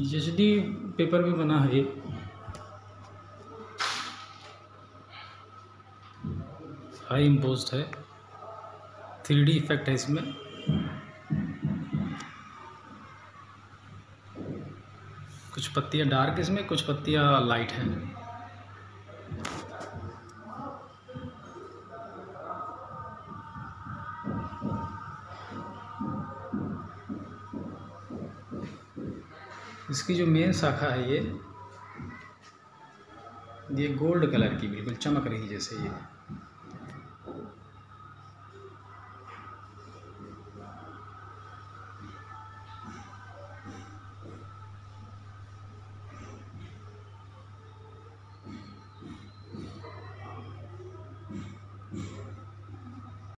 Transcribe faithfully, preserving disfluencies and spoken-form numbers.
H D paper पे बना है ये। हाई इम्पोज्ड है, थ्री डी इफेक्ट है इसमें। कुछ पत्तियां डार्क इसमें, कुछ पत्तियां लाइट हैं। इसकी जो मेन शाखा है ये ये गोल्ड कलर की बिल्कुल चमक रही जैसे ये।